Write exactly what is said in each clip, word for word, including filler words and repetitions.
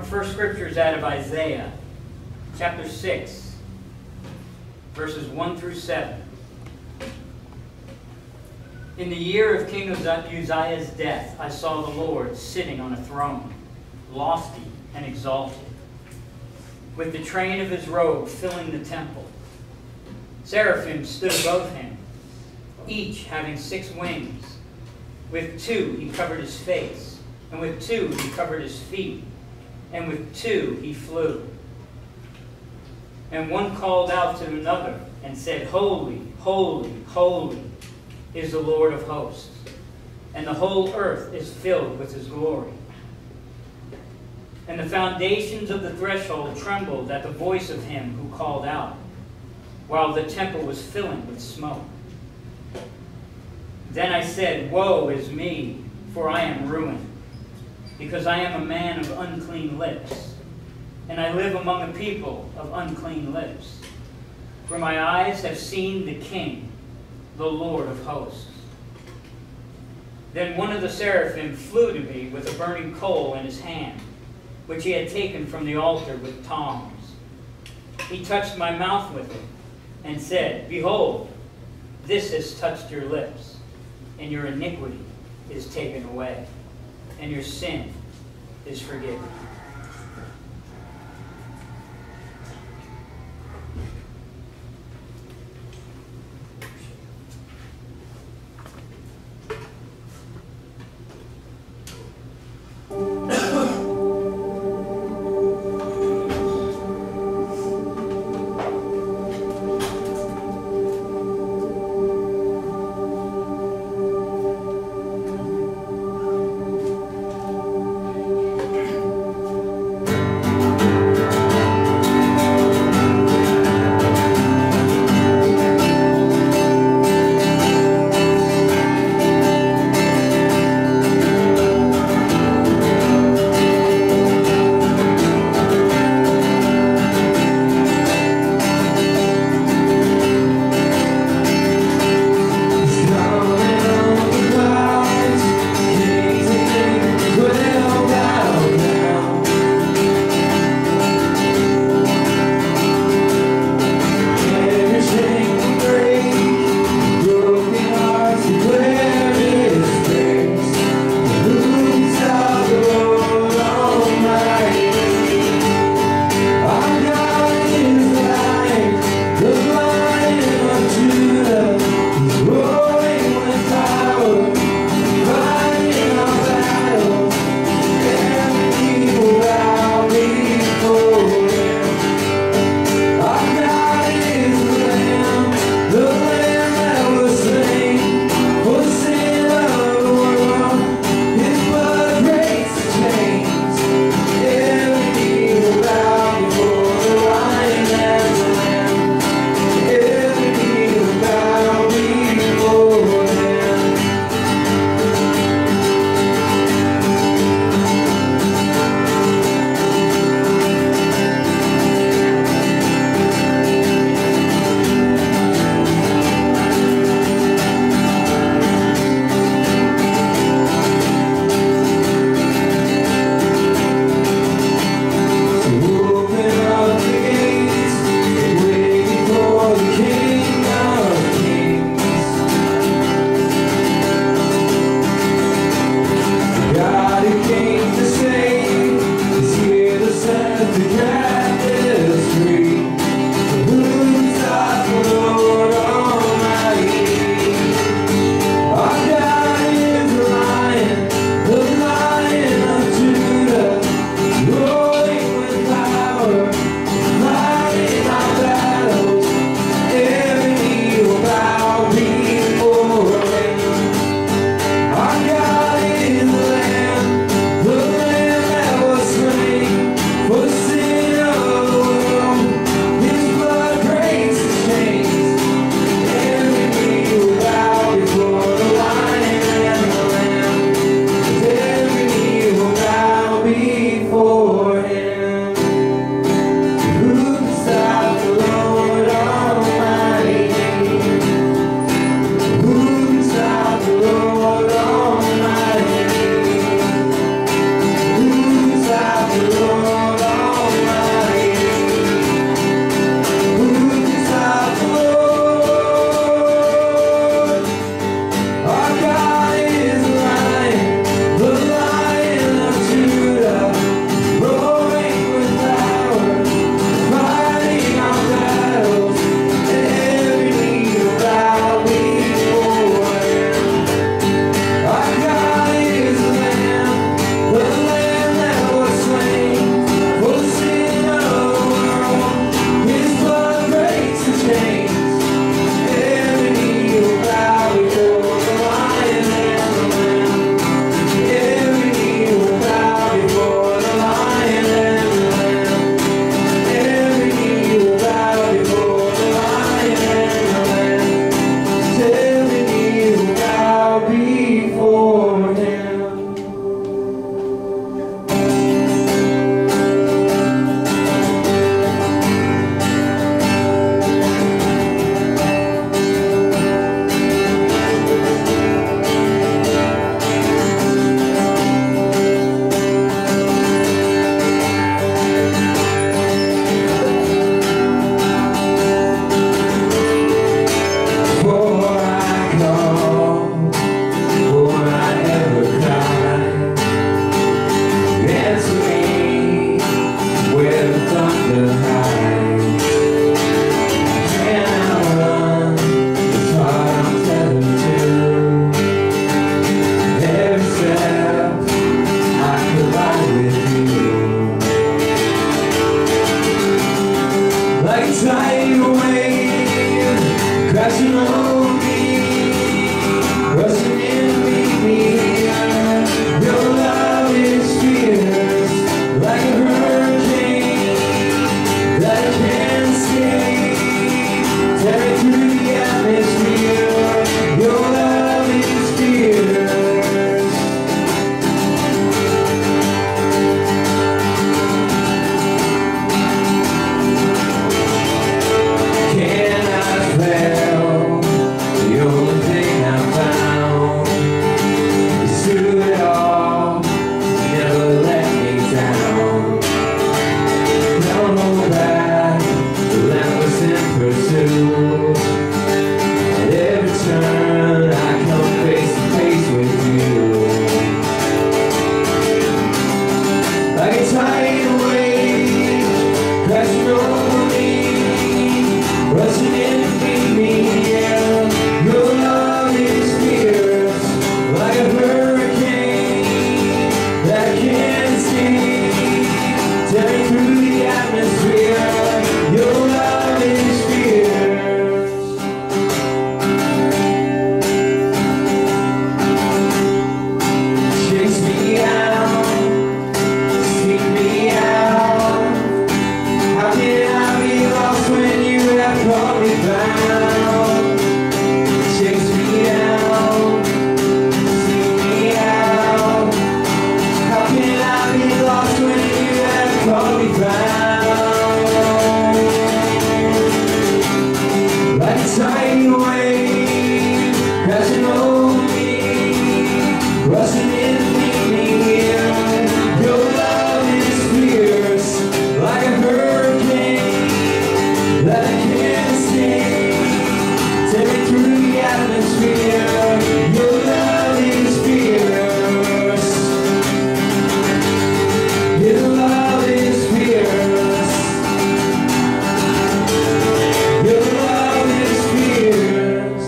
first scripture is out of Isaiah, chapter six, verses one through seven. In the year of King Uzziah's death, I saw the Lord sitting on a throne, lofty and exalted, with the train of his robe filling the temple. Seraphim stood above him, each having six wings. With two he covered his face, and with two he covered his feet, and with two he flew. And one called out to another and said, Holy, holy, holy is the Lord of hosts, and the whole earth is filled with his glory. And the foundations of the threshold trembled at the voice of him who called out, while the temple was filling with smoke. Then I said, Woe is me, for I am ruined, because I am a man of unclean lips, and I live among a people of unclean lips. For my eyes have seen the King, the Lord of hosts. Then one of the seraphim flew to me with a burning coal in his hand, which he had taken from the altar with tongs. He touched my mouth with it, and said, Behold, this has touched your lips, and your iniquity is taken away, and your sin is forgiven. rushing in, leaning in. Your love is fierce, like a hurricane that I can't escape. Take me through the atmosphere. Your love is fierce. Your love is fierce. Your love is fierce.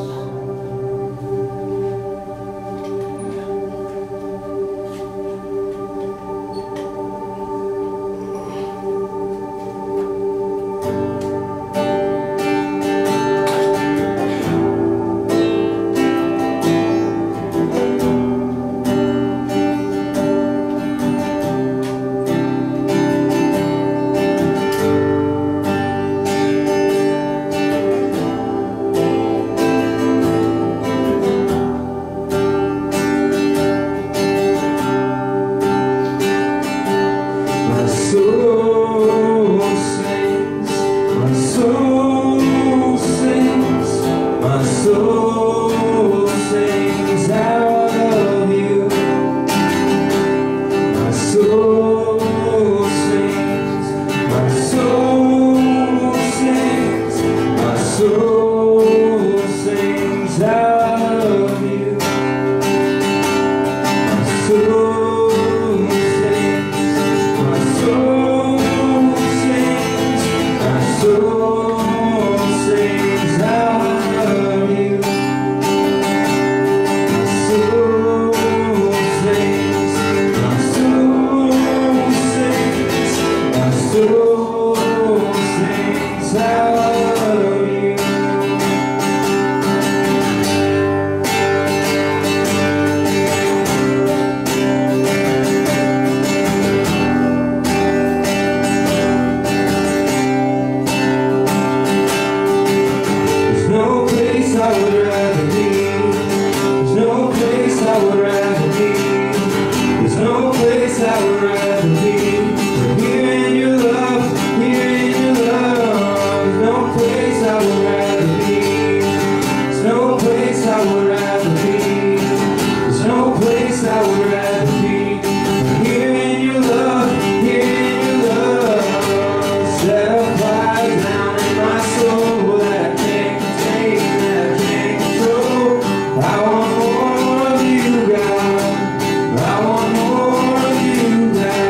My soul sings, my soul sings, my soul sings out of you. My soul sings, my soul sings, my soul sings out of you. My soul sings, my soul sings, my soul sings out of you. My soul sings, my soul sings, my soul sings out of you. There's no place I would rather be. There's no place I would rather be. There's no place I would rather be. But here in your love, here in your love. There's no place I would rather be. There's no place I would rather be. There's no place I would rather be. But here in your love, here in your love. Set a fire down in my soul that I can't contain, that I can't control. I want more of you, God. I want more of you, God.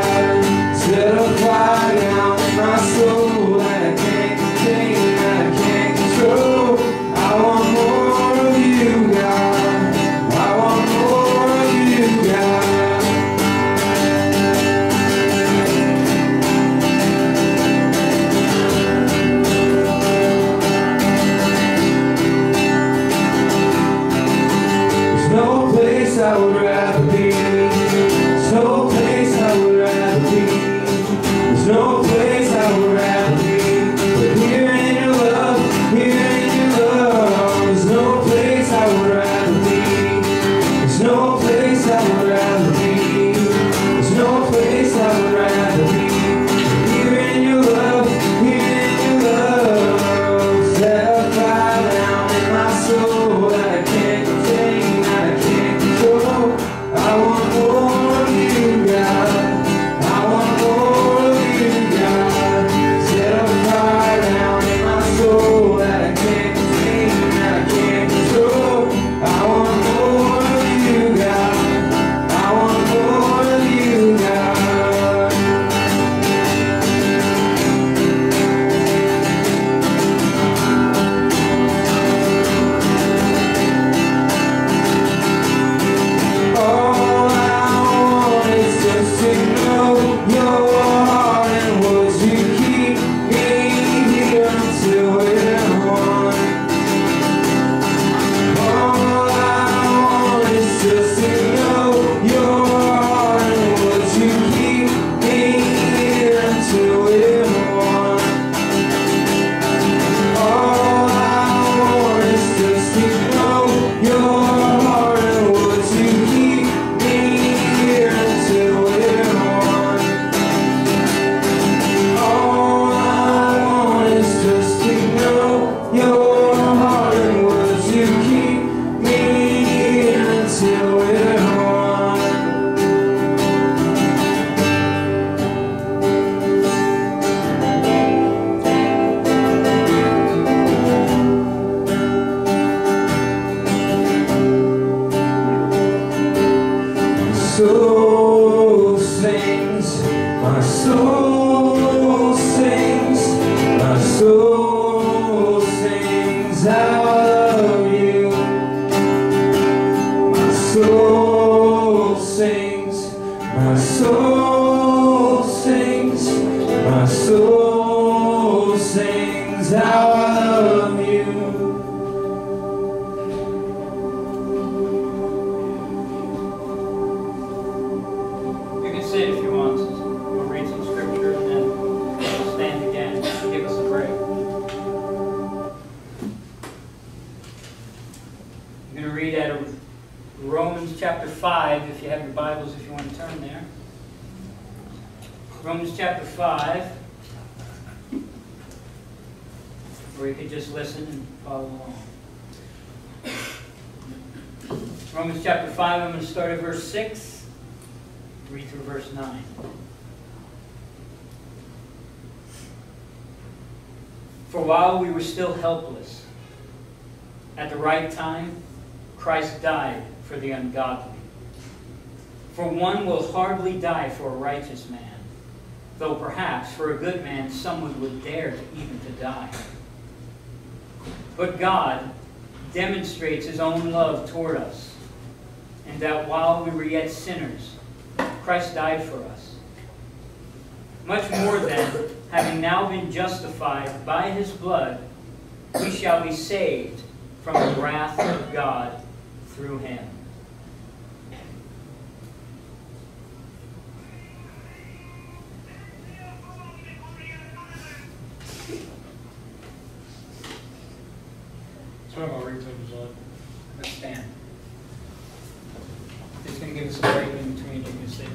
soul sings, my soul sings, my soul sings, I love you. My soul sings, my soul sings, my soul sings, I love you. Sit if you want. We'll read some scripture and then we'll stand again. Give us a break. I'm going to read out of Romans chapter five, if you have your Bibles, if you want to turn there. Romans chapter five. Or you could just listen and follow along. Romans chapter five, I'm going to start at verse six. Read through verse nine. For while we were still helpless, at the right time, Christ died for the ungodly. For one will hardly die for a righteous man, though perhaps for a good man someone would dare to even to die. But God demonstrates His own love toward us, and that while we were yet sinners, Christ died for us. Much more then, having now been justified by His blood, we shall be saved from the wrath of God through Him. Sorry, I'll read things on. Let's stand. It's going to give us a break in between. You can sit.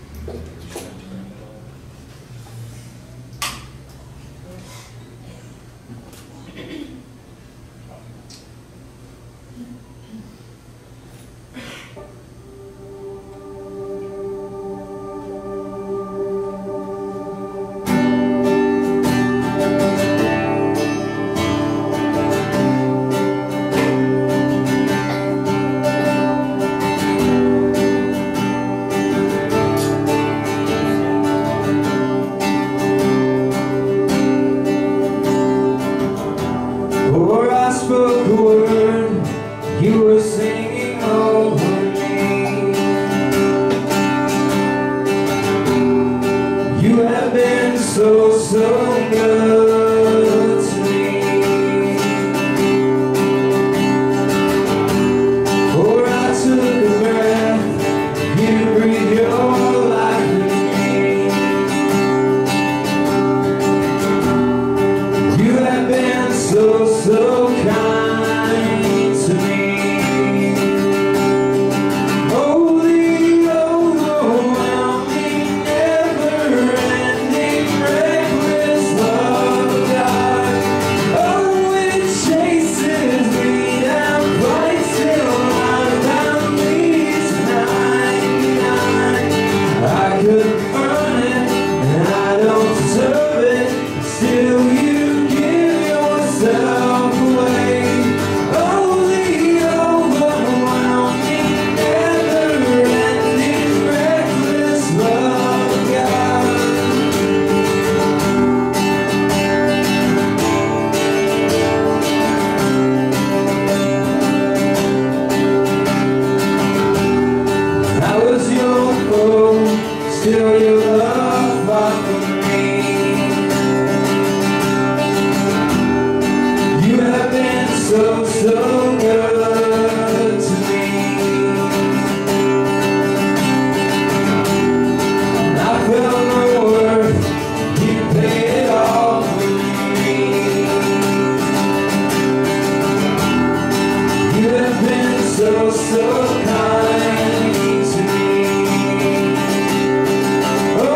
Before I spoke a word, you were singing over me. You have been so, so good to me. Before I took a breath, you breathed your life in me. You have been so, so kind to me. Holy, overwhelming, never-ending, reckless love of God. Oh, it chases me down quite till I'm found me ninety-nine. I could earn it, and I don't deserve it. Still, you give yourself away. Holy, overwhelming, never-ending, reckless love of God. I was your foe, still your love fought for me. You have been so, so good to me. I felt no worth, you paid it all for me. You have been so, so kind to me. Oh,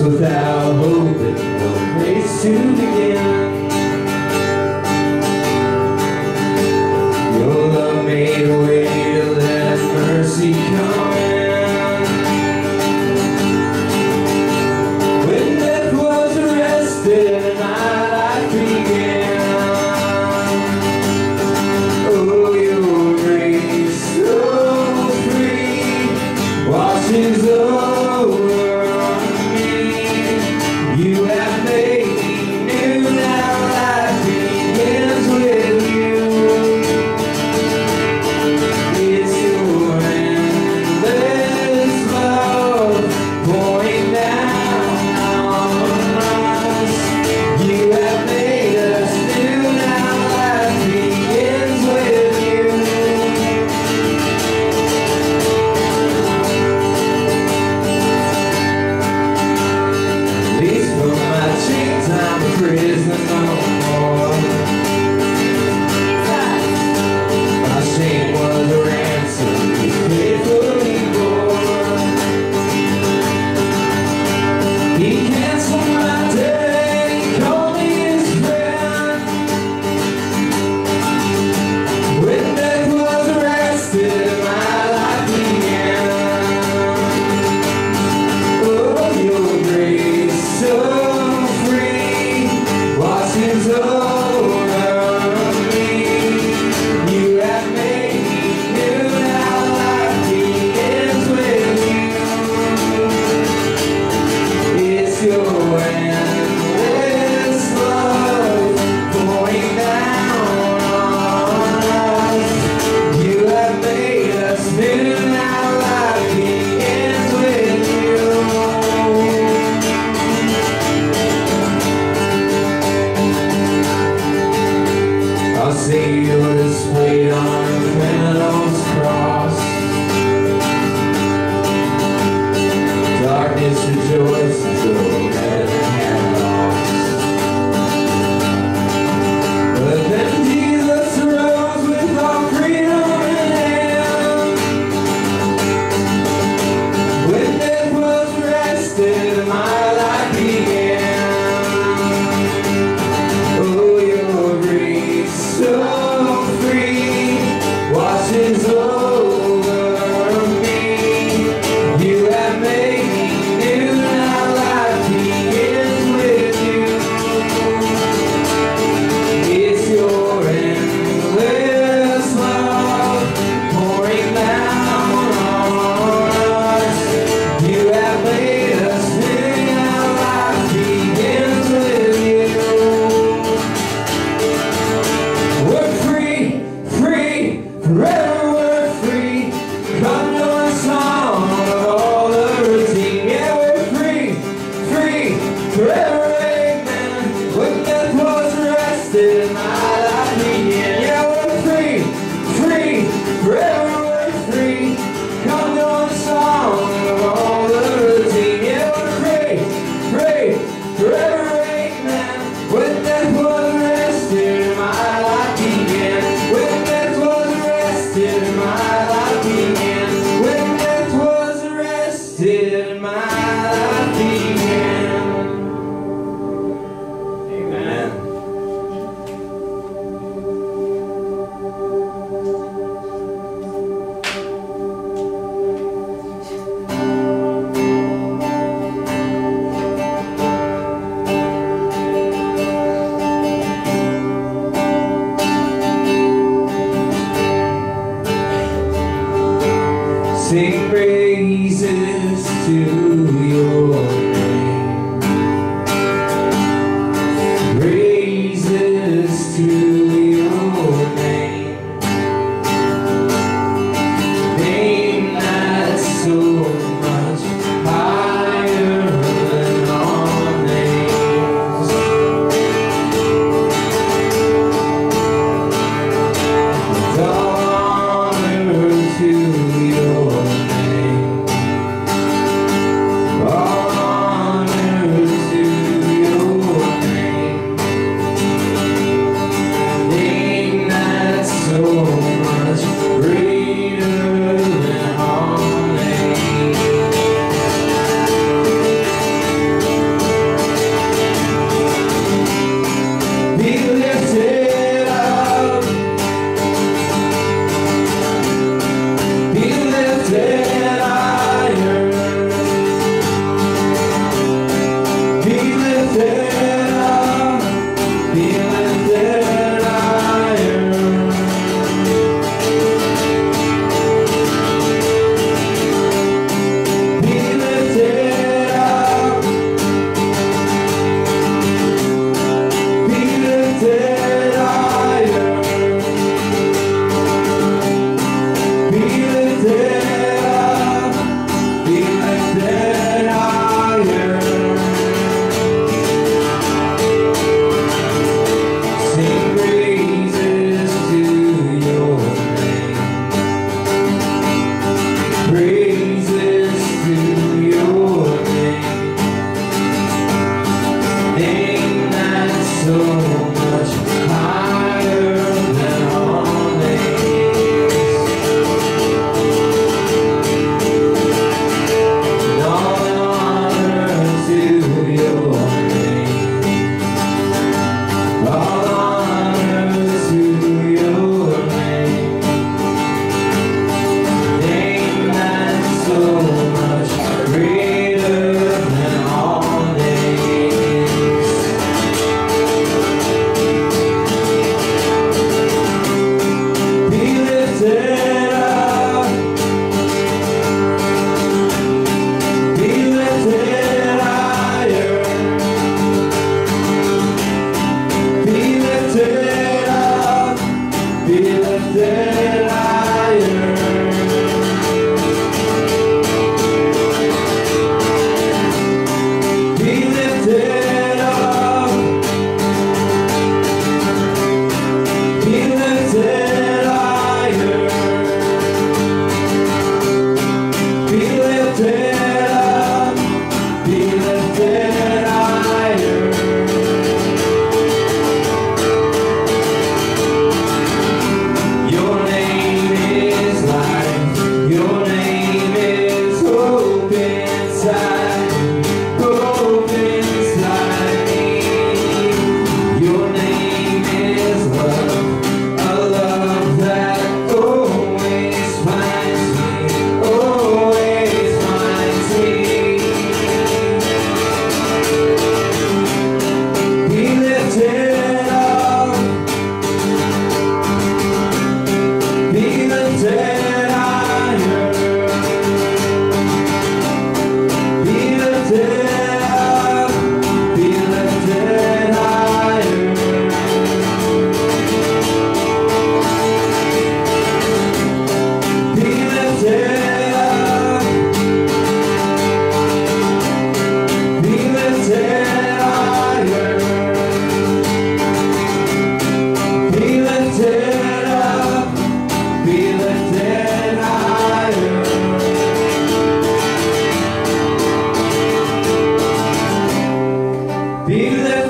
without hope and no place to begin. Your love made a way to let mercy come in. When death was arrested and my life began. Oh, your grace so free washes over me. You have made me new, now life begins with you. It's your endless love pouring down on us. You have made us new, now life begins with you. Released from my chains, I'm a prisoner no more. My shame was a ransom you paid fully for. He canceled my debt, he called me his friend. When death was arrested, my life began. Oh, your grace so free washes over me. You have made me new, now life begins with you. It's your endless love pouring down on us. You have made us new, now life begins with you. Our Savior displayed on a criminal's cross. Darkness rejoices, though heaven had lost. But then Jesus arose with all freedom in hand. When death was arrested, my life began. Oh, your grace so free washes over me. You have made me new, now life begins with you. It's your endless love pouring down on us. You have made us new, now life begins with you. We're free, free, forever we're free. Come to a song of all the routine. Yeah, we're free, free, forever, amen. When death was arrested, my life began. Yeah, we're free, free, forever we're free. Come to a song of all the routine. Yeah, we're free, free, forever, amen. When death was arrested, my life began. When death was arrested, my life began. When death was arrested, my life began. Amen. Sing praises to your name. Praises to your name. Name that's so much higher than all names. Honor to your name.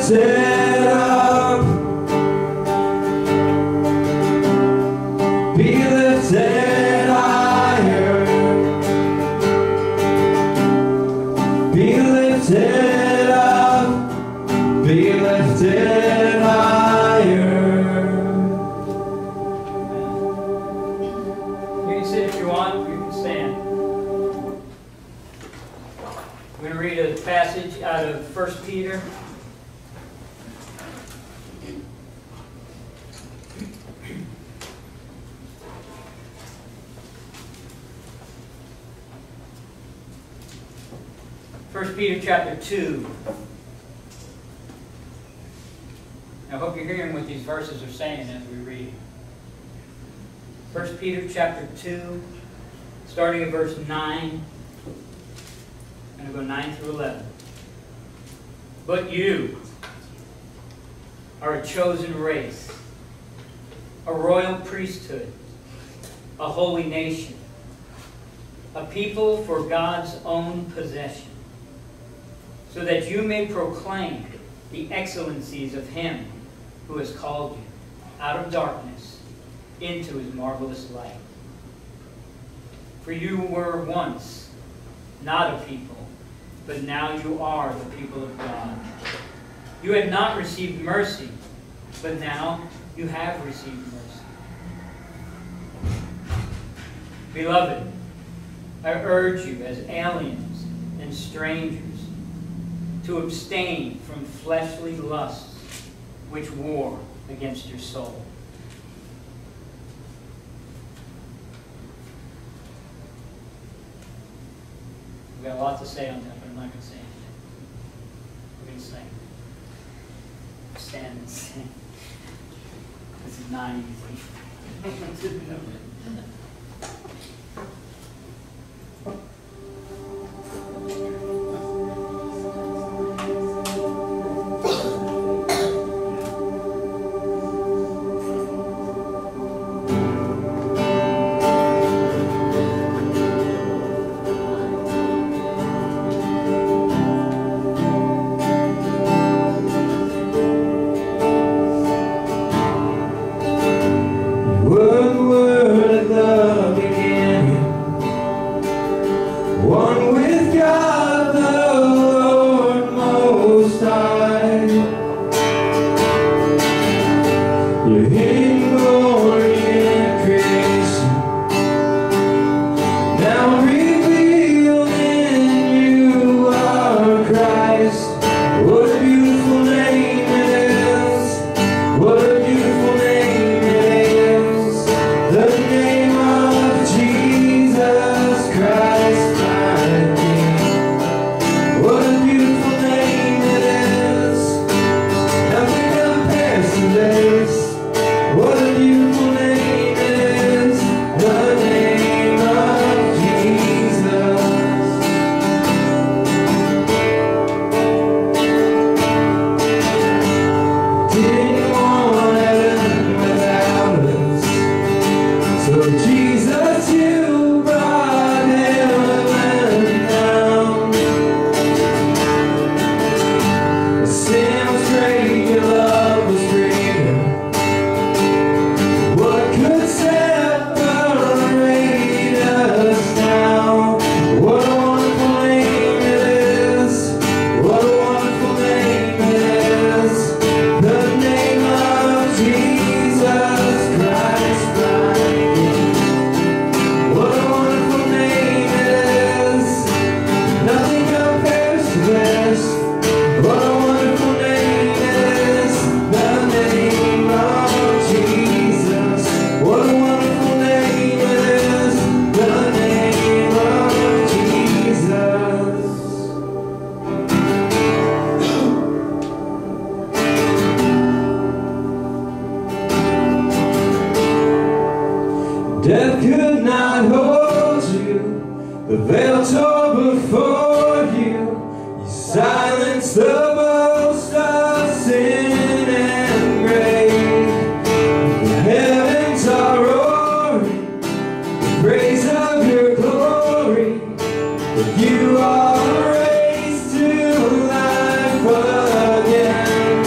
lifted up, be lifted higher, be lifted up, be lifted higher. You can sit if you want, you can stand. I'm going to read a passage out of First Peter. First Peter chapter two. I hope you're hearing what these verses are saying as we read. First Peter chapter two, starting at verse nine. I'm going to go nine through eleven. But you are a chosen race, a royal priesthood, a holy nation, a people for God's own possession, so that you may proclaim the excellencies of Him who has called you out of darkness into His marvelous light. For you were once not a people, but now you are the people of God. You had not received mercy, but now you have received mercy. Beloved, I urge you as aliens and strangers to abstain from fleshly lusts which war against your soul. We've got a lot to say on that, but I'm not going to say anything. We're going to sing. Stand and sing. This is not easy. Death could not hold you, the veil tore before you. You silenced the boast of sin and grave. The heavens are roaring, the praise of your glory. But you are raised to life again.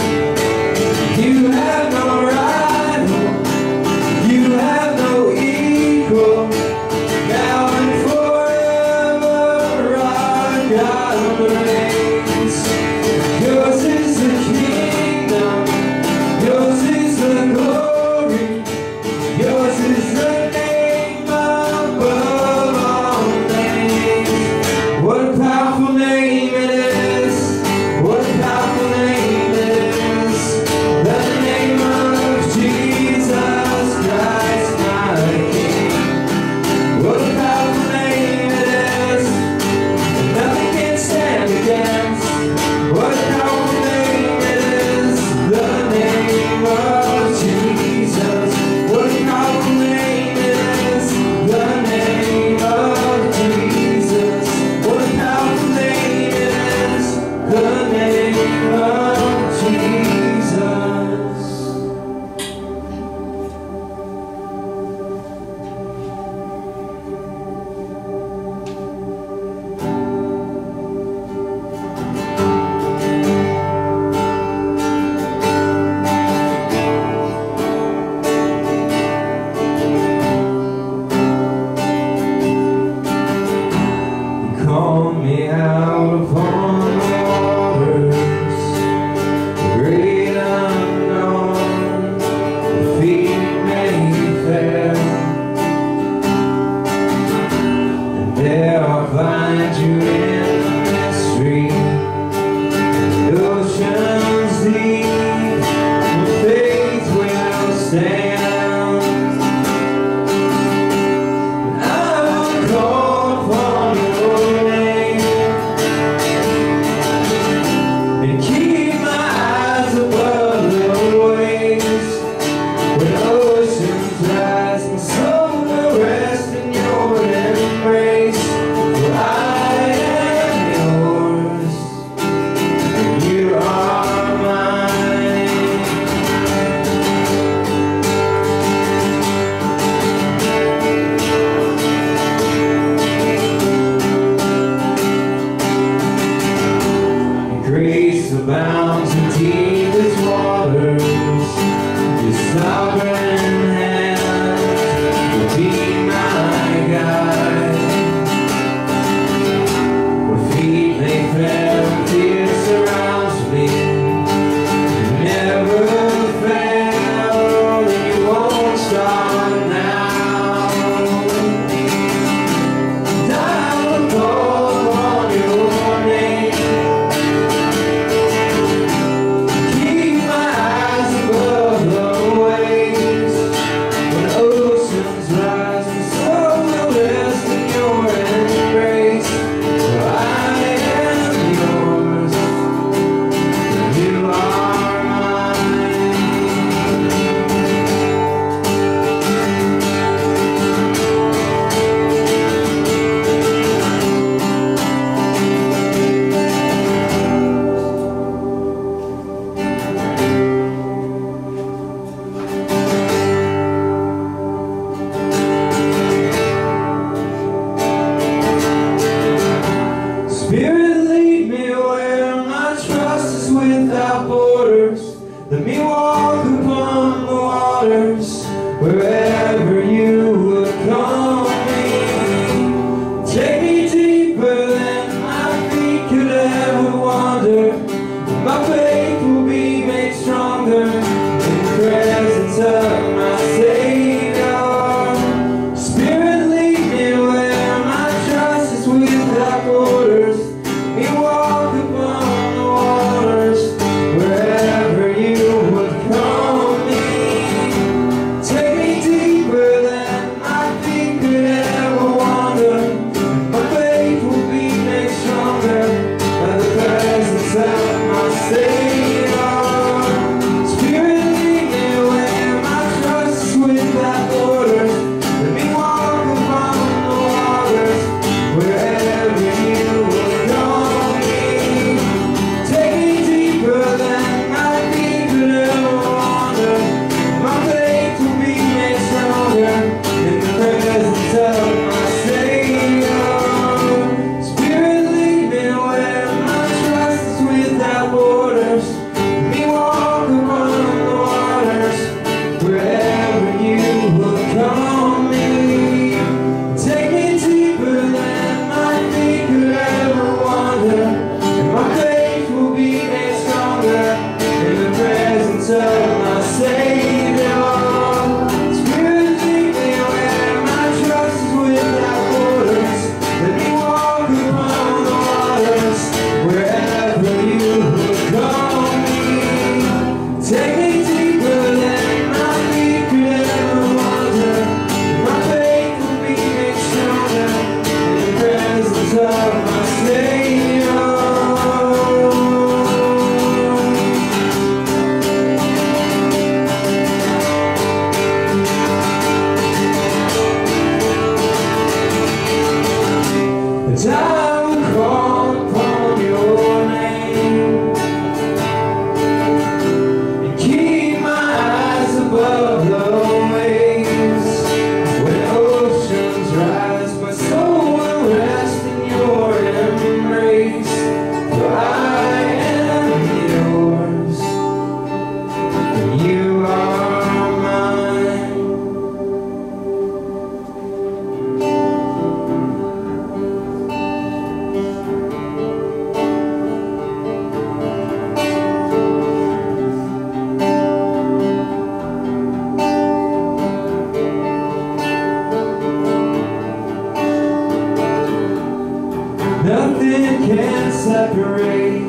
can't separate.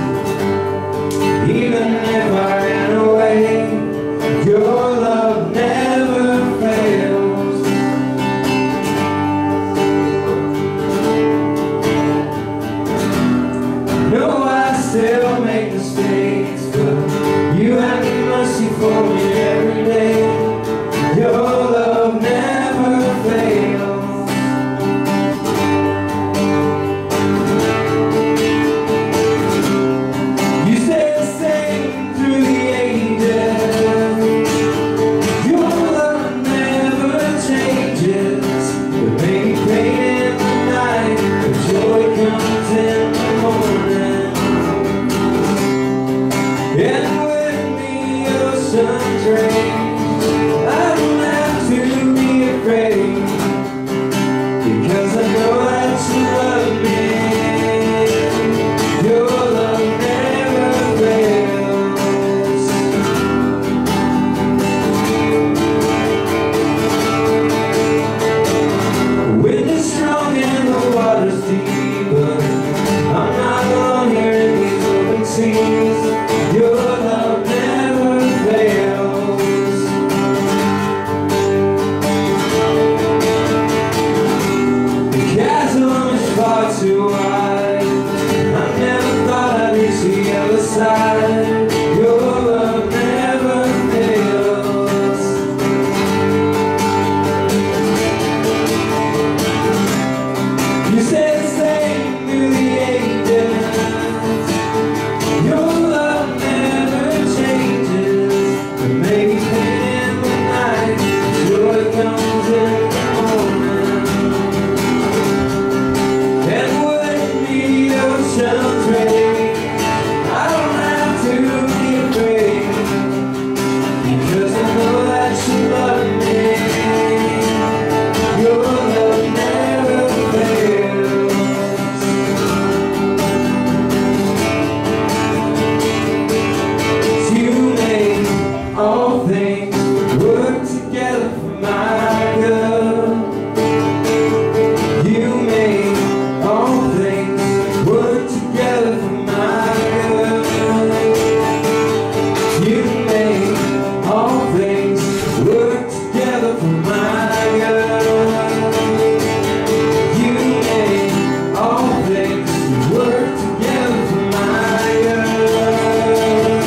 Even if I ran away, your love never fails. No, I still make mistakes, but you have mercy for me every day. Your love never fails. You stay the same through the ages. Your love never changes. It may be pain in the night, but joy comes in the morning. And with me your sun's rays, I don't have to be afraid, because I know that you love me. Your love never fails. The wind is strong and the water's deep, but I'm not alone here in these open seas. Your love never fails. The chasm is far too wide. I never thought I'd reach the other side. Your love never fails. You stay the same through the ages. Your love never changes. There may be pain in the night, joy comes in the morning. And with me oceans raise, I don't have to be afraid, because I know that you love me. Your love never fails. You make all things work together for my good. You make all things work together for my good. You make all things work together for my good. You make all things work together for my good.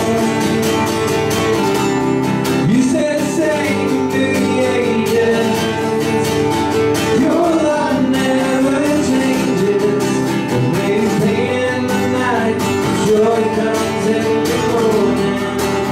You stay the same through the ages. Your love never changes. There may be pain in the night, joy comes in the morning.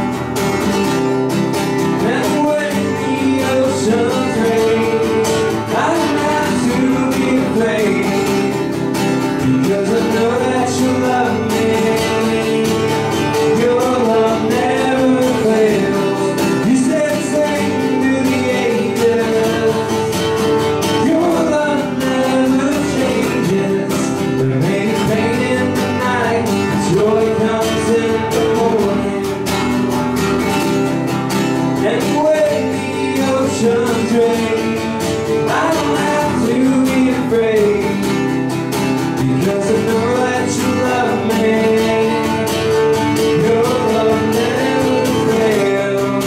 And when the oceans raise, I don't have to be afraid, because I know that you love me. Your love never fails. You stay the same through the ages. Your love never changes. There may be pain in the night, joy comes in the morning. And when the oceans raise, I don't have to be afraid, because I know that you love me. Your love never fails.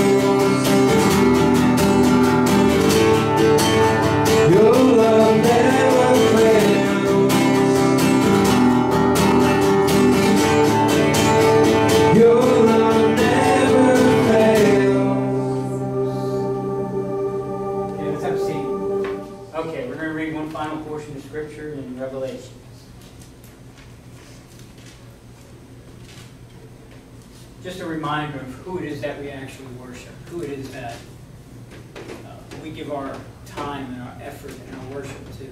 Your love never fails. Your love never fails. Okay, let's have a seat. Okay, we're going to read one final portion of Scripture in Revelation. Just a reminder of who it is that we actually worship, who it is that uh, we give our time and our effort and our worship to.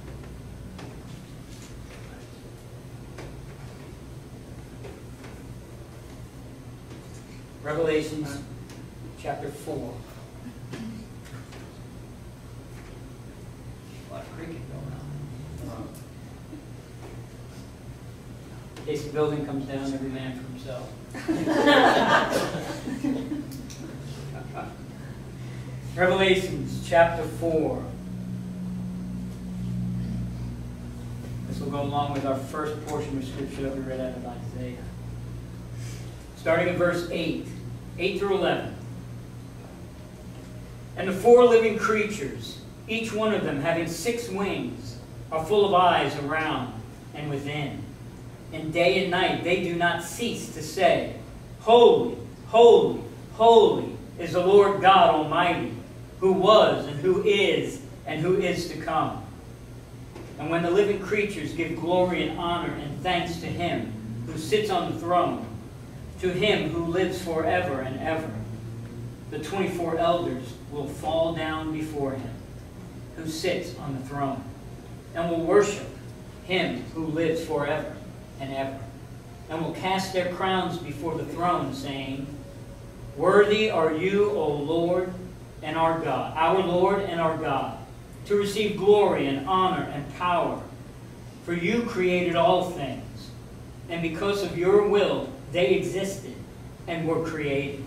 Revelations chapter four. A lot of creaking going on. In case the building comes down, every man for himself. Revelations chapter four. This will go along with our first portion of Scripture that we read out of Isaiah. Starting in verse eight, eight through eleven. And the four living creatures, each one of them having six wings, are full of eyes around and within. And day and night they do not cease to say, Holy, holy, holy is the Lord God Almighty, who was and who is and who is to come. And when the living creatures give glory and honor and thanks to Him who sits on the throne, to Him who lives forever and ever, the twenty-four elders will fall down before Him who sits on the throne, and will worship Him who lives forever and ever, and will cast their crowns before the throne, saying, Worthy are you, O Lord and our God, our Lord and our God, to receive glory and honor and power. For you created all things, and because of your will they existed and were created.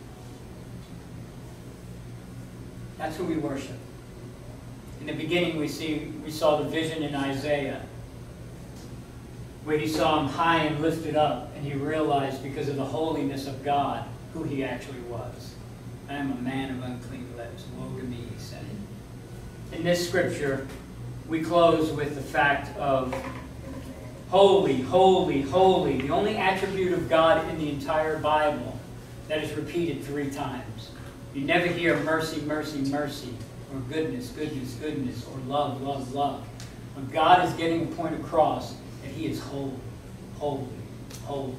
That's who we worship. In the beginning we see we saw the vision in Isaiah, where he saw Him high and lifted up, and he realized because of the holiness of God who He actually was. I am a man of unclean lips. Woe to me, he said. In this scripture, we close with the fact of holy, holy, holy, the only attribute of God in the entire Bible that is repeated three times. You never hear mercy, mercy, mercy, or goodness, goodness, goodness, or love, love, love. When God is getting a point across that He is holy, holy, holy.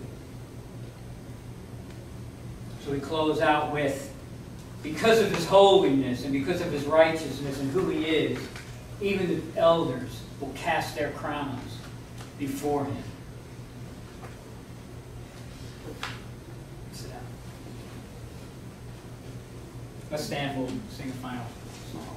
So we close out with, because of His holiness and because of His righteousness and who He is, even the elders will cast their crowns before Him. Sit down. Let's stand, we'll sing a final song.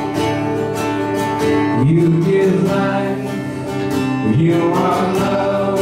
You give life, you are love.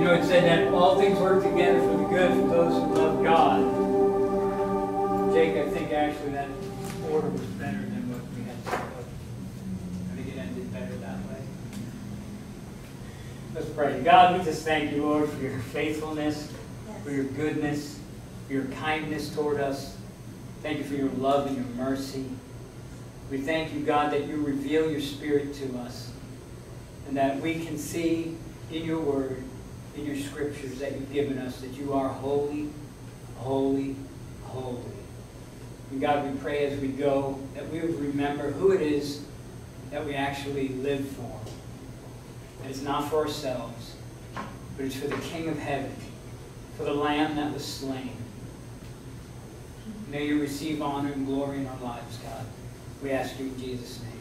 You know, it said that all things work together for the good for those who love God. Jake, I think actually that order was better than what we had set up. I think it ended better that way. Let's pray. God, we just thank you, Lord, for your faithfulness, yes. for your goodness, for your kindness toward us. Thank you for your love and your mercy. We thank you, God, that you reveal your Spirit to us and that we can see in your word, in your scriptures that you've given us, that you are holy, holy, holy. And God, we pray as we go that we would remember who it is that we actually live for. And it's not for ourselves, but it's for the King of heaven, for the Lamb that was slain. May you receive honor and glory in our lives, God. We ask you in Jesus' name.